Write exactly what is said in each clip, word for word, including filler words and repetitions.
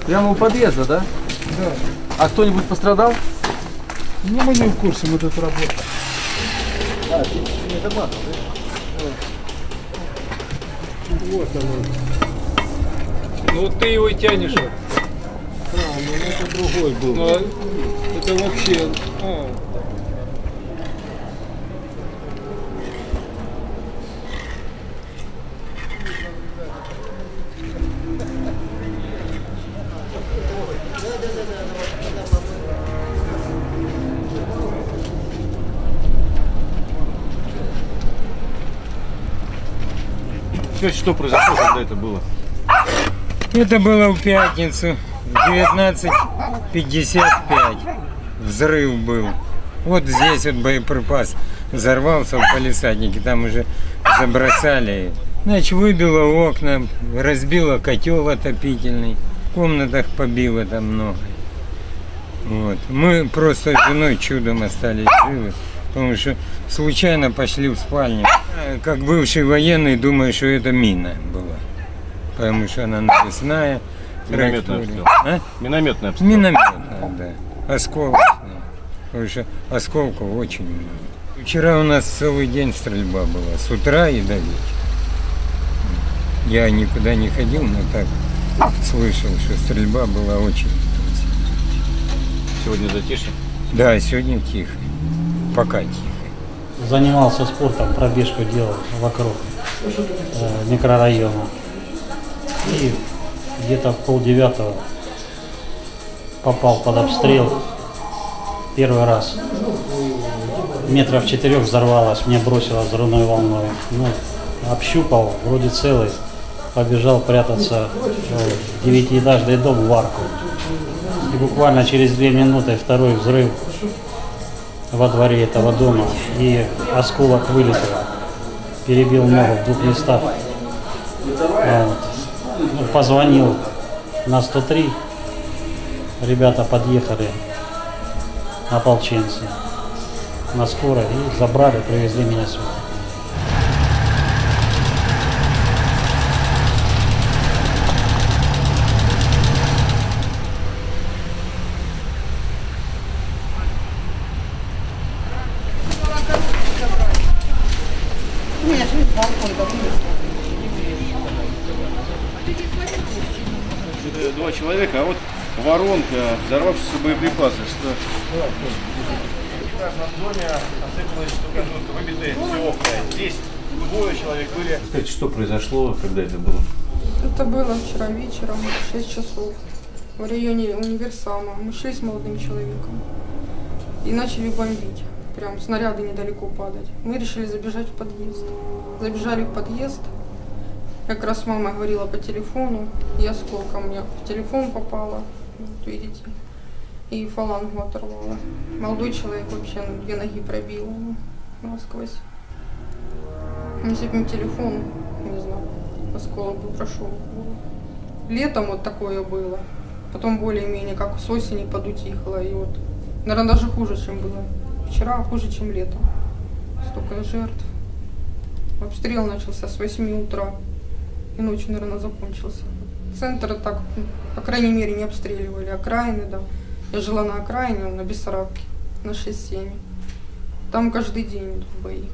Прямо у подъезда, да? Да. А кто-нибудь пострадал? Ну, мы не в курсе, мы тут работаем. А, ты не дорвался, да? Вот оно. Ну ты его и тянешь. А, ну это другой был. Ну, это вообще... А. Что произошло, когда это было? Это было в пятницу, в девятнадцать пятьдесят пять. Взрыв был. Вот здесь вот боеприпас взорвался в палисаднике, там уже забросали. Значит, выбило окна, разбило котел отопительный, в комнатах побило там много. Вот. Мы просто с женой чудом остались живы, потому что случайно пошли в спальню. Как бывший военный, думаю, что это мина была, потому что она навесная. Минометный обстрел. А? Минометный обстрел. Минометная, да. Осколочная. Потому что осколков очень много. Вчера у нас целый день стрельба была, с утра и до вечера. Я никуда не ходил, но так слышал, что стрельба была очень. Сегодня затишье? Да, сегодня тихо. Пока тихо. Занимался спортом, пробежку делал вокруг э, микрорайона. И где-то в полдевятого попал под обстрел. Первый раз. Метров четырех взорвалось, мне бросило взрывной волной. Ну, общупал, вроде целый. Побежал прятаться в девятиэтажный дом в арку. И буквально через две минуты второй взрыв во дворе этого дома, и осколок вылетел, перебил ногу в двух местах. Вот. Ну, позвонил на сто три, ребята подъехали, ополченцы, на скорой, и забрали, привезли меня сюда. Два человека, а вот воронка, взорвавшиеся боеприпасы. Что? В каждом доме осыпалась штукатурка, выбитые все окна. Здесь двое человек были. Скажите, что произошло, когда это было? Это было вчера вечером, в шесть часов, в районе Универсама. Мы шли с молодым человеком и начали бомбить. Прям снаряды недалеко падать. Мы решили забежать в подъезд. Забежали в подъезд. Как раз мама говорила по телефону, и осколка у меня в телефон попала, вот видите, и фалангу оторвала. Молодой человек вообще ну, две ноги пробил насквозь. Если бы не телефон, не знаю, осколок бы прошел. Летом вот такое было, потом более-менее как с осени подутихло, и вот, наверное, даже хуже, чем было. Вчера хуже, чем летом. Столько жертв. Обстрел начался с восьми утра. И ночью, наверное, закончился. Центр так, по крайней мере, не обстреливали. Окраины, да. Я жила на окраине, на Бессарабке, на шесть семь. Там каждый день идут бои.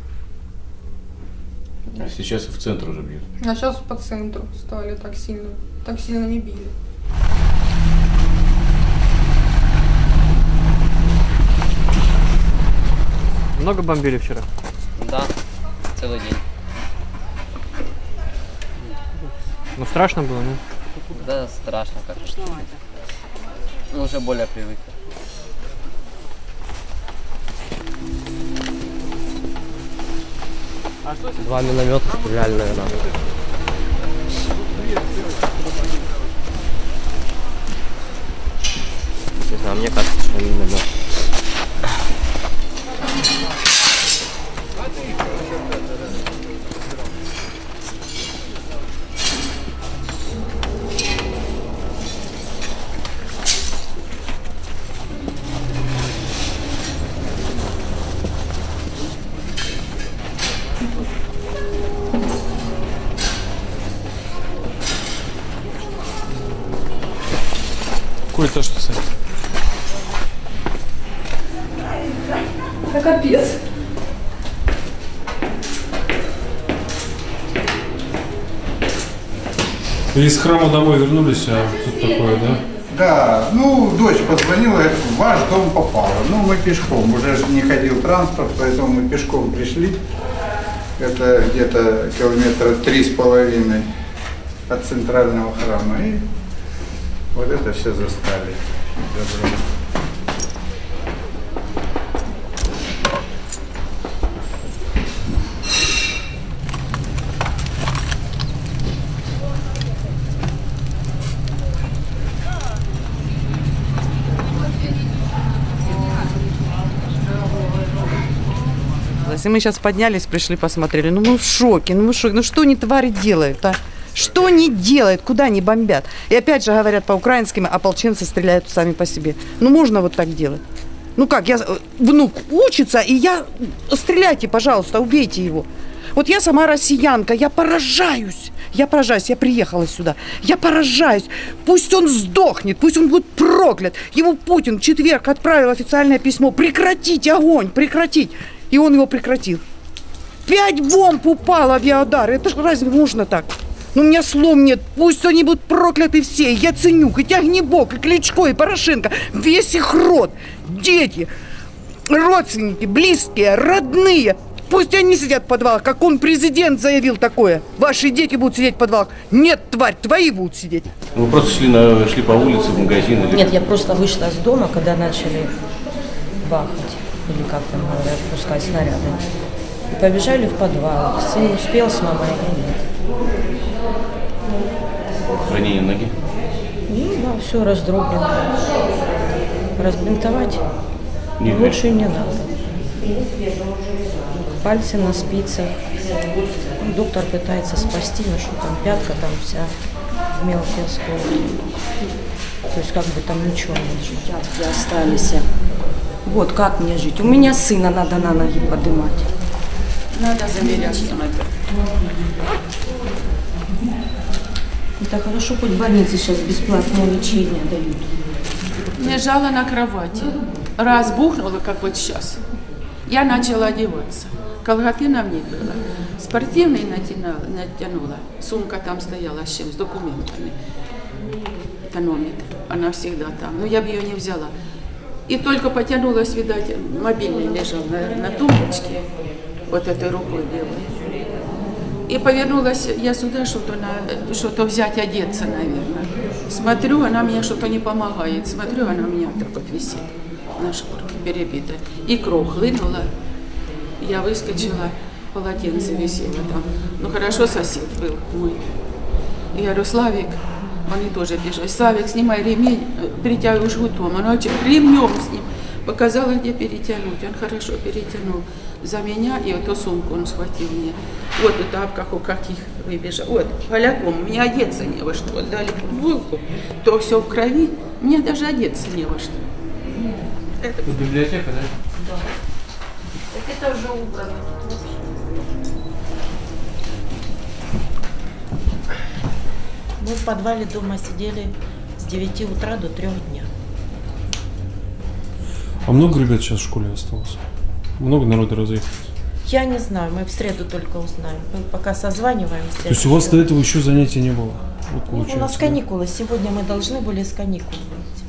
А сейчас и в центр уже бьют. А сейчас по центру стали так сильно, так сильно не били. Много бомбили вчера? Да, целый день. Ну страшно было, ну? Да, страшно, конечно. Мы уже более привыкли. Два миномета стреляли, наверное. Не знаю, мне кажется, что миномет. школе то, что Саня? Да капец. Вы из храма домой вернулись, а тут такое, да? Да, ну, дочь позвонила, говорит, в ваш дом попало. Ну, мы пешком, уже ж не ходил транспорт, поэтому мы пешком пришли. Это где-то километра три с половиной от центрального храма. И вот это все застали. Добро. И мы сейчас поднялись, пришли, посмотрели. Ну мы в шоке, ну мы в шоке. Ну что они, твари, делают, а? Что они делают, куда они бомбят? И опять же говорят по-украински, ополченцы стреляют сами по себе. Ну можно вот так делать? Ну как, я, внук учится, и я... Стреляйте, пожалуйста, убейте его. Вот я сама россиянка, я поражаюсь. Я поражаюсь, я приехала сюда. Я поражаюсь. Пусть он сдохнет, пусть он будет проклят. Ему Путин в четверг отправил официальное письмо. Прекратить огонь, прекратить. И он его прекратил. Пять бомб упало, авиаудары. Это ж разве можно так? Ну, у меня слов нет. Пусть они будут прокляты все. И Яценюк, и Тягнебок, и Кличко, и Порошенко. Весь их род. Дети, родственники, близкие, родные. Пусть они сидят в подвалах. Как он, президент, заявил такое. Ваши дети будут сидеть в подвалах. Нет, тварь, твои будут сидеть. Вы просто шли, на, шли по улице, в магазин? Или... Нет, я просто вышла с дома, когда начали бахать. Или как там говорят, пускать снаряды. И побежали в подвал. Сын успел с мамой, а я нет. Ранение ноги? Ну да, все раздроблено. Разбинтовать не лучше не надо. Пальцы на спицах. Ну, доктор пытается спасти, но что там пятка, там вся мелкие осколки. То есть как бы там ничего нет. Пятки остались. Вот как мне жить? У меня сына надо на ноги поднимать. Надо замеряться. Это хорошо, хоть в больнице сейчас бесплатное лечение дают. Лежала на кровати. Раз бухнула, как вот сейчас. Я начала одеваться. Колготы на мне было. Спортивные натянула, натянула. Сумка там стояла с чем? С документами. Тонометр. Она всегда там. Но я бы ее не взяла. И только потянулась, видать, мобильный лежал на, на тумбочке, вот этой рукой белой. И повернулась я сюда, что-то на, что-то взять, одеться, наверное. Смотрю, она мне что-то не помогает. Смотрю, она у меня так вот висит, на шкурке перебита. И кровь хлынула. Я выскочила, полотенце висело там. Ну хорошо, сосед был мой. И я говорю, Славик, они тоже бежали. Славик, снимай ремень, перетягивай жгутом. Он очень ремнем с ним. Показала, где перетянуть. Он хорошо перетянул за меня, и эту сумку он схватил мне. Вот в тапках у каких выбежал. Вот, поляком, мне одеться не во что. Вот дали футболку, то все в крови. Мне даже одеться не во что. Это библиотека, да? Да. Так это уже убрано. Мы в подвале дома сидели с девяти утра до трёх дня. А много ребят сейчас в школе осталось? Много народа разъехалось? Я не знаю, мы в среду только узнаем. Мы пока созваниваемся. То есть у вас до этого еще занятий не было? Вот ну, у нас каникулы. Сегодня мы должны были с каникул выйти.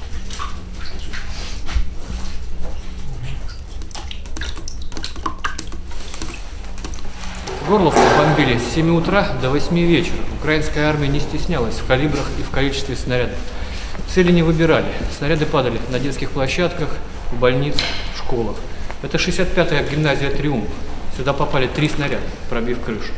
Горловку бомбили с семи утра до восьми вечера. Украинская армия не стеснялась в калибрах и в количестве снарядов. Цели не выбирали. Снаряды падали на детских площадках, в больницах, в школах. Это шестьдесят пятая гимназия «Триумф». Сюда попали три снаряда, пробив крышу.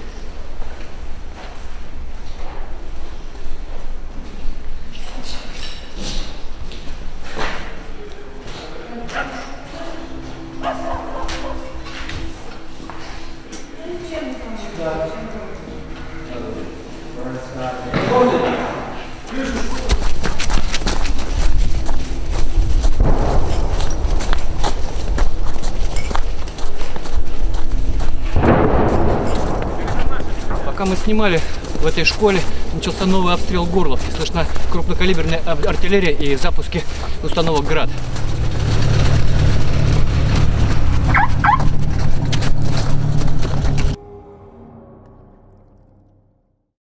Пока мы снимали в этой школе, начался новый обстрел Горловки. Слышно крупнокалиберная артиллерия и запуски установок «Град».